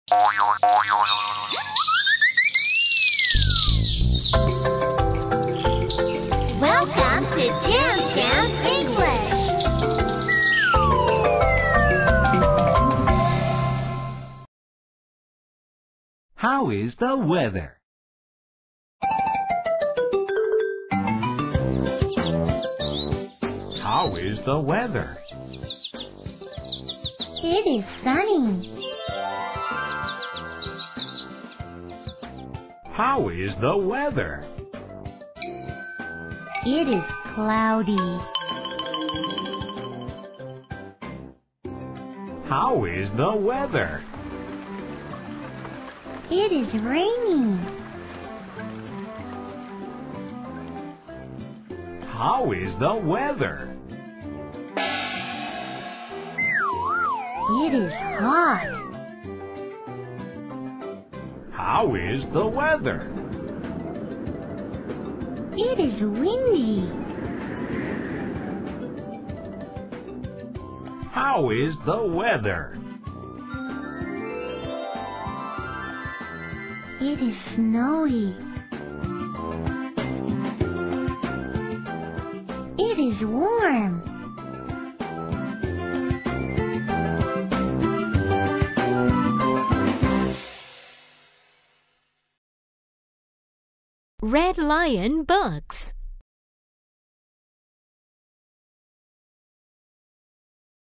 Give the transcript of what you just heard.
Welcome to JAMJAM English. How is the weather? How is the weather? It is sunny. How is the weather? It is cloudy. How is the weather? It is raining. How is the weather? It is hot. How is the weather? It is windy. How is the weather? It is snowy. It is warm. Red Lion Books.